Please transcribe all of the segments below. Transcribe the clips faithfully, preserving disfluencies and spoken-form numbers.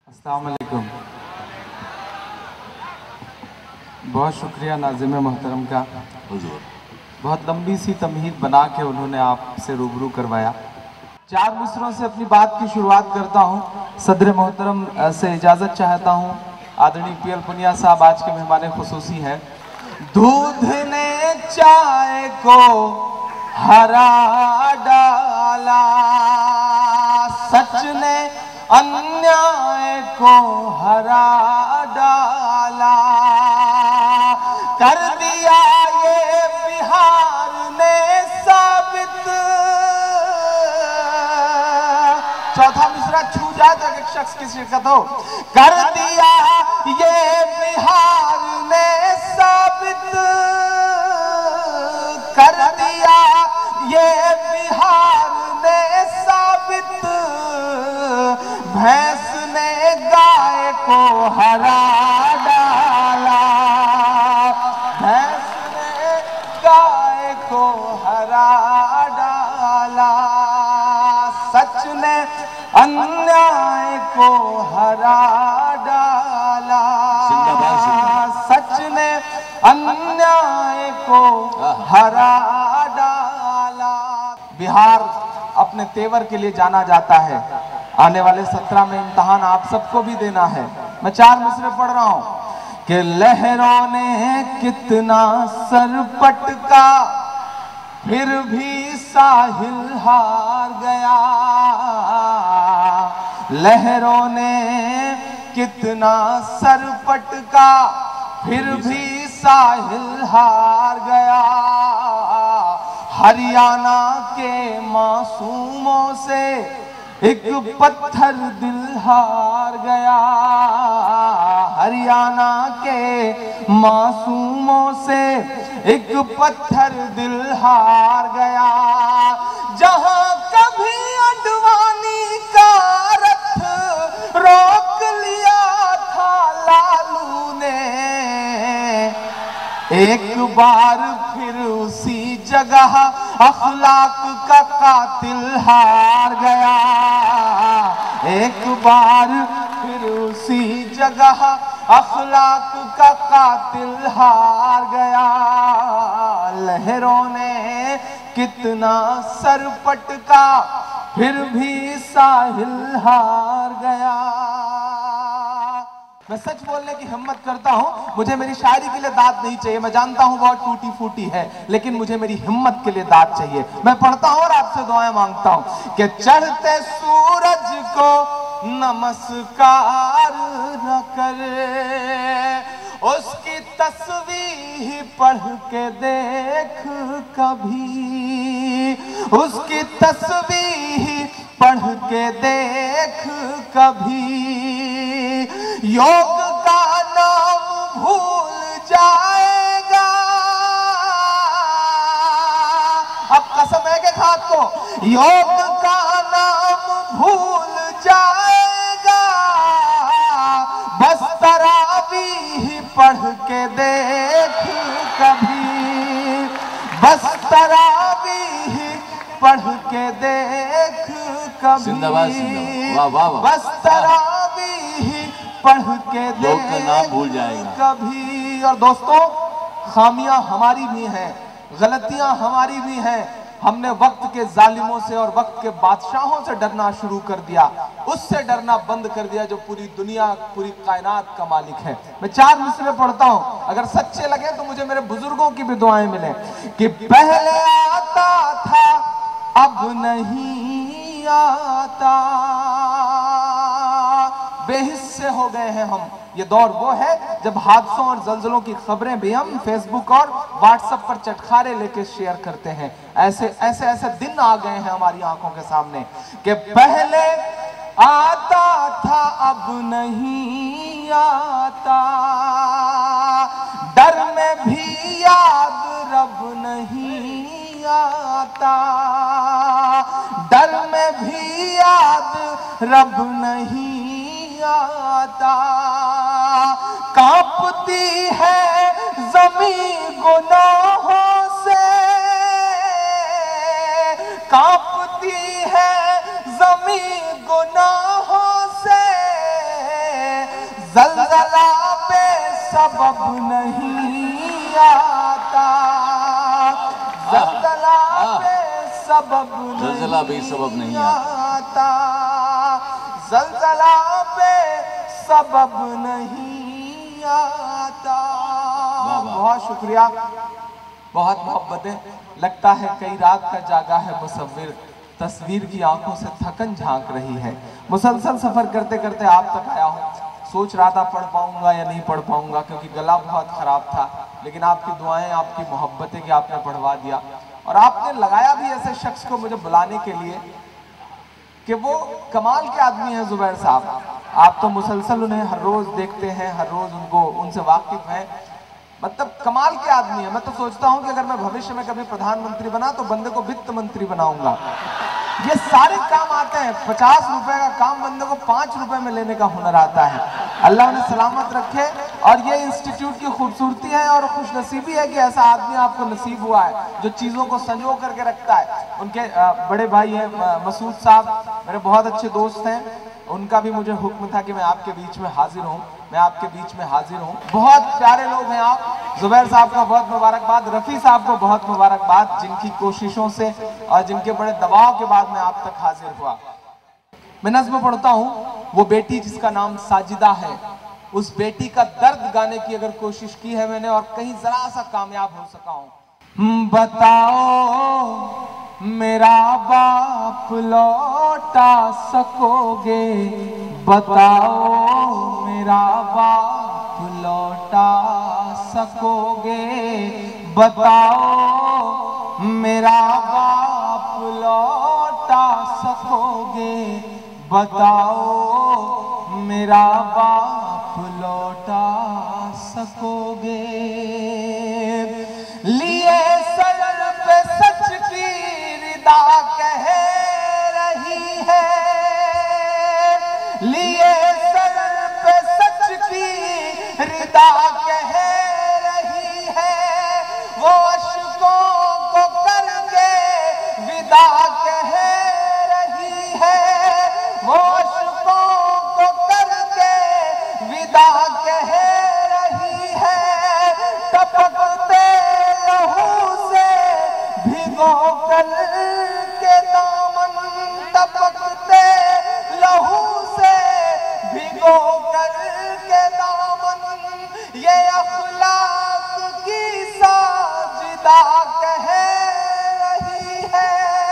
अस्सलाम वालेकुम। बहुत शुक्रिया नाज़िम मोहतरम का, बहुत लंबी सी तमहीद बना के उन्होंने आपसे रूबरू करवाया। चार मिसरों से अपनी बात की शुरुआत करता हूँ। सदर मोहतरम से इजाज़त चाहता हूँ। आदरणीय पी एल पुनिया साहब आज के मेहमान खुसूसी हैं। दूध ने चाय को हरा डाला, सच ने अन्याय को हरा डाला, कर दिया ये बिहार ने साबित। चौथा मिसरा छू जाए तो एक शख्स की शिरकत हो। कर दिया ये बिहार ने साबित, कर दिया ये बिहार ने साबित, भैंस ने गाय को हरा डाला, भैंस ने गाय को हरा डाला, सच ने अन्याय को हरा डाला, सच ने अन्याय को हरा डाला। बिहार अपने तेवर के लिए जाना जाता है। आने वाले सत्रह में इम्तहान आप सबको भी देना है। मैं चार मिसरे पढ़ रहा हूं कि लहरों ने कितना सर पटका, फिर भी साहिल हार गया। लहरों ने कितना सर पटका, फिर भी साहिल हार गया। हरियाणा के मासूमों से एक पत्थर दिल हार गया। हरियाणा के मासूमों से एक पत्थर दिल हार गया। जहां कभी अडवाणी का रथ रोक लिया था लालू ने, एक बार फिर उसी जगह अखलाक का कातिल हार गया। एक बार फिर उसी जगह अखलाक का कातिल हार गया। लहरों ने कितना सर पटका, फिर भी साहिल हार गया। मैं सच बोलने की हिम्मत करता हूं। मुझे मेरी शायरी के लिए दाद नहीं चाहिए। मैं जानता हूं बहुत टूटी फूटी है, लेकिन मुझे मेरी हिम्मत के लिए दाद चाहिए। मैं पढ़ता हूं और आपसे दुआएं मांगता हूं कि चढ़ते सूरज को नमस्कार न करे, उसकी तस्वीर पढ़ के देख कभी, उसकी तस्वीर पढ़ के देख कभी। योग का नाम भूल जाएगा, अब कसम है के खात को, योग का नाम भूल जाएगा। बस तरावीह पढ़ के देख कभी, बस तरावीह पढ़ के देख कभी। जिंदाबाद जिंदाबाद, वाह वाह वाह। बस तरावीह पढ़ के लोग का नाम भूल जाएगा कभी। और दोस्तों, खामियां हमारी भी हैं, गलतियां हमारी भी हैं। हमने वक्त के जालिमों से और वक्त के बादशाहों से डरना शुरू कर दिया, उससे डरना बंद कर दिया जो पूरी दुनिया, पूरी कायनात का मालिक है। मैं चार मिसरे पढ़ता हूं, अगर सच्चे लगे तो मुझे मेरे बुजुर्गों की भी दुआएं मिले। कि पहले आता था अब नहीं आता, बेहिस्से हो गए हैं हम। ये दौर वो है जब हादसों और जल्जलों की खबरें भी हम फेसबुक और व्हाट्सएप पर चटखारे लेके शेयर करते हैं। ऐसे ऐसे ऐसे दिन आ गए हैं हमारी आंखों के सामने कि पहले आता था अब नहीं आता, डर में भी याद रब नहीं आता, डर में भी याद रब नहीं आता। कांपती है जमीन गुनाहों से, कांपती है जमीन गुनाहों से, जलजला पे सबब नहीं आता, जलजला पे सबब जलजला भी सबब नहीं आता, जलजला पे सबब नहीं आता। बहुत शुक्रिया, बहुत मोहब्बतें। लगता है कई रात का जागा है मुसव्विर, तस्वीर की आंखों से थकन झांक रही है। मुसलसल सफर करते करते आप तक आया हूँ। सोच रहा था पढ़ पाऊंगा या नहीं पढ़ पाऊंगा, क्योंकि गला बहुत खराब था, लेकिन आपकी दुआएं, आपकी मोहब्बतें कि आपने पढ़वा दिया। और आपने लगाया भी ऐसे शख्स को मुझे बुलाने के लिए कि वो कमाल के आदमी हैं जुबैर साहब। आप तो मुसलसल उन्हें हर रोज देखते हैं, हर रोज उनको उनसे वाकिफ हैं, मतलब कमाल के आदमी है। मैं तो सोचता हूं कि अगर मैं भविष्य में कभी प्रधानमंत्री बना तो बंदे को वित्त मंत्री बनाऊंगा। ये सारे काम आते हैं, पचास रुपए का काम बंदे को पांच रुपए में लेने का हुनर आता है। अल्लाह ने सलामत रखे। और ये इंस्टीट्यूट की खूबसूरती है और खुशनसीबी है कि ऐसा आदमी आपको नसीब हुआ है जो चीजों को संजो करके रखता है। उनके बड़े भाई हैं मसूद साहब, मेरे बहुत अच्छे दोस्त हैं, उनका भी मुझे हुक्म था कि मैं आपके बीच में हाजिर हूँ, मैं आपके बीच में हाजिर हूँ। बहुत प्यारे लोग हैं आप। जुबैर साहब का बहुत मुबारकबाद, रफ़ी साहब को बहुत मुबारकबाद, जिनकी कोशिशों से और जिनके बड़े दबाव के बाद मैं आप तक हाजिर हुआ। मैं नज़्म पढ़ता हूँ। वो बेटी जिसका नाम साजिदा है, उस बेटी का दर्द गाने की अगर कोशिश की है मैंने और कहीं जरा सा कामयाब हो सका हूँ। बताओ मेरा बाप लौटा सकोगे, बताओ मेरा बाप लौटा सकोगे, बताओ मेरा बाप लौटा सकोगे, बताओ मेरा बाप लौटा सकोगे। लिए सर पे सच की रिदा कह रही है, लिए सर पे सच की रिदा कह रही है, वो अश्कों को करके विदा कह रही है, वो अश्कों को करके विदा कह रही है। टपकते लहू से भिगो कर के दामन, टपकते लहू से भिगो कर के दामन, ये अखलाक की साजिदा कह रही है।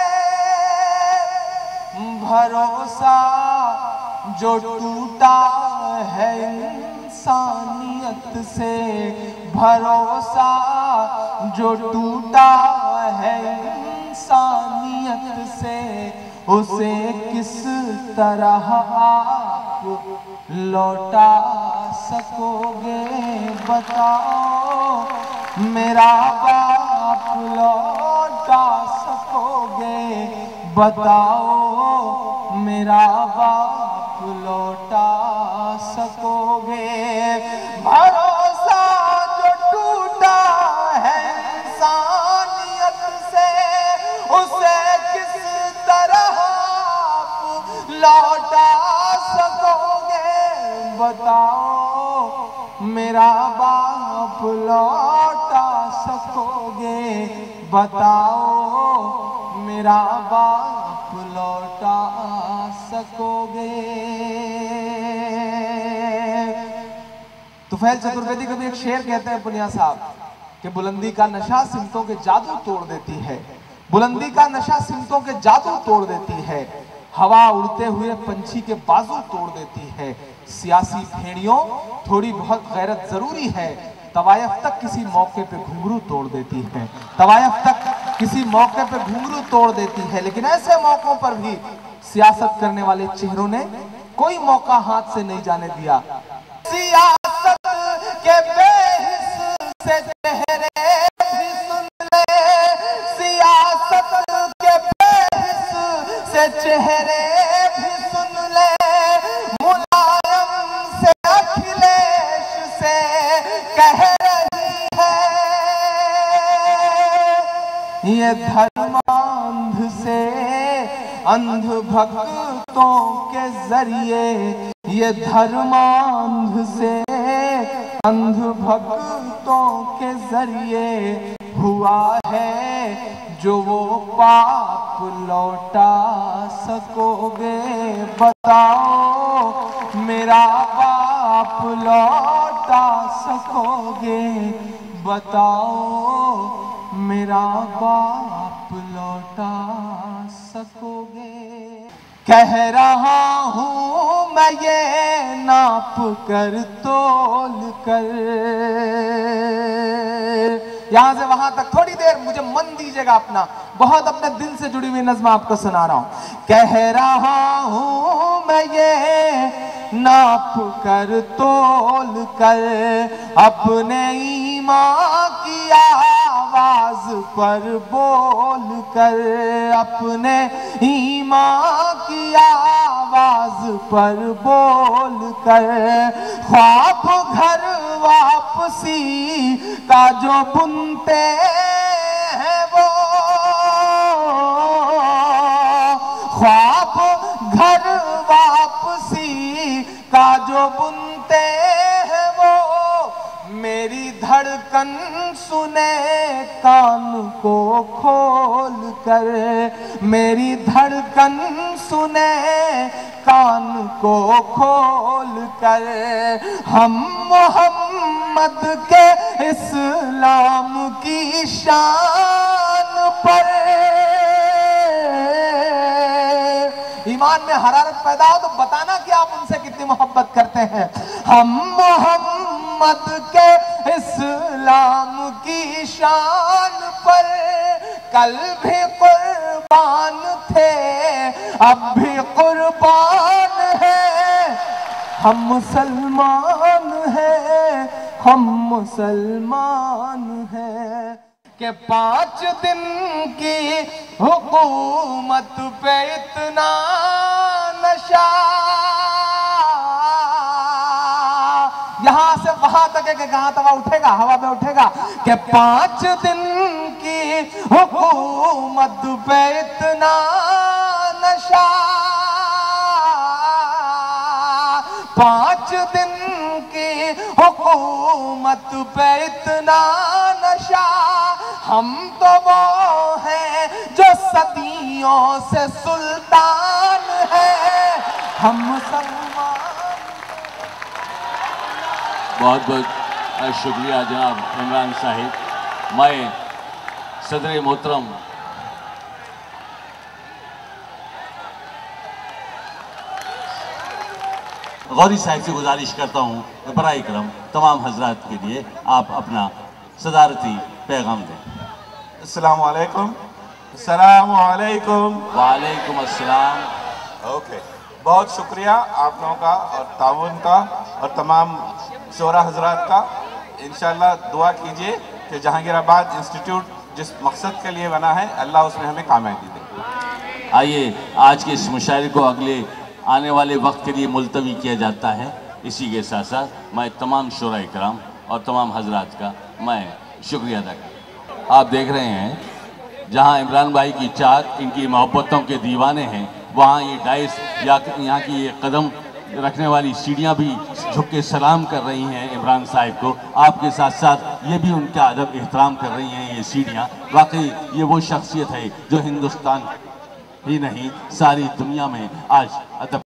भरोसा जो टूटा है इंसानियत से, भरोसा जो टूटा है इंसानियत से, उसे किस तरह आप लौटा सकोगे। बताओ मेरा बाप लौटा सकोगे, बताओ मेरा बाप लौटा सकोगे। भरोसा जो टूटा है इंसानियत से, उसे किस तरह आप लौटा सकोगे। बताओ मेरा बाप लौटा सकोगे, बताओ मेरा बाप लौटा सकोगे। तुफैल चतुर्वेदी कभी एक शेर कहते हैं पुनिया साहब कि बुलंदी का नशा सिमतों के जादू तोड़ देती है, बुलंदी का नशा सिमतों के जादू तोड़ देती है, हवा उड़ते हुए पंछी के बाजू तोड़ देती है। सियासी भेड़ियों थोड़ी बहुत गैरत जरूरी है, तवायफ तक किसी मौके पे घुंघरू तोड़ देती है, तवायफ तक किसी मौके पे घुंघरू तोड़ देती है। लेकिन ऐसे मौकों पर भी सियासत करने वाले चेहरों ने कोई मौका हाथ से नहीं जाने दिया। सियासत के बेहिस से चेहरे भी सुन ले, सियासत के बेहिस से चेहरे भी सुन ले, मुलायम से अखिलेश से कह रही है। ये धर्मांध से अंध भक्तों के जरिए, ये धर्मांध से अंध भक्तों के जरिए हुआ है, जो वो पाप लौटा सकोगे? बताओ मेरा पाप लौटा सकोगे? बताओ मेरा पाप लौटा सकोगे? कह रहा हूँ मैं ये नाप कर तोल कर, यहां से वहां तक थोड़ी देर मुझे मन दीजिएगा अपना, बहुत अपने दिल से जुड़ी हुई नज़्म आपको सुना रहा हूं। कह रहा हूं मैं ये नाप कर तोल कर, अपने ईमान की आवाज पर बोल कर, अपने ईमान की आवाज पर बोल कर, ख्वाब घर वापसी का जो बुनते हैं वो, ख्वाब घर वापसी का जो बुनते हैं वो, मेरी धड़कन सुने कान को खोल कर, मेरी धड़कन सुने कान को खोल कर। हम मोहम्मद के इस्लाम की शान पर, ईमान में हरारत पैदा हो तो बताना कि आप उनसे कितनी मोहब्बत करते हैं। हम मोहम्मद के इस्लाम की शान पर कल भी कुर्बान थे, अब भी कुर्बान है। हम मुसलमान हैं, हम मुसलमान हैं। के पांच दिन की हुकूमत पे इतना नशा, यहां से वहां तक है कि कहां तवा उठेगा, हवा में उठेगा। कि पांच दिन की हुकूमत पे इतना नशा, पांच दिन की हुकूमत पे इतना नशा। हम तो वो हैं जो सदियों से सुल्तान हैं, हम मुसलमान। बहुत बहुत शुक्रिया जनाब इमरान साहिब। मैं सदर मोहतरम गौरी साहब से गुजारिश करता हूँ बराए करम तमाम हजरात के लिए आप अपना सदारती पैगाम दें। अस्सलाम वालेकुम। अस्सलाम वालेकुम। वालेकुम अस्सलाम। ओके, बहुत शुक्रिया आप लोगों का और ताउन का और तमाम शोरा हजरात का। इंशाल्लाह दुआ कीजिए कि जहांगीराबाद इंस्टीट्यूट जिस मकसद के लिए बना है अल्लाह उसमें हमें कामयाबी दे। आइए आज के इस मुशायरे को अगले आने वाले वक्त के लिए मुलतवी किया जाता है। इसी के साथ साथ मैं तमाम शोरा इकराम और तमाम हजरात का मैं शुक्रिया अदा करता हूँ। आप देख रहे हैं जहाँ इमरान भाई की चाक इनकी मोहब्बतों के दीवाने हैं, वहाँ ये डाइस या यहाँ की ये कदम रखने वाली सीढ़ियाँ भी झुक के सलाम कर रही हैं इमरान साहिब को। आपके साथ साथ ये भी उनका अदब एहतराम कर रही हैं ये सीढ़ियाँ। वाकई ये वो शख्सियत है जो हिंदुस्तान ही नहीं सारी दुनिया में आज अदब